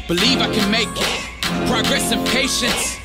Believe I can make it. Progress and patience.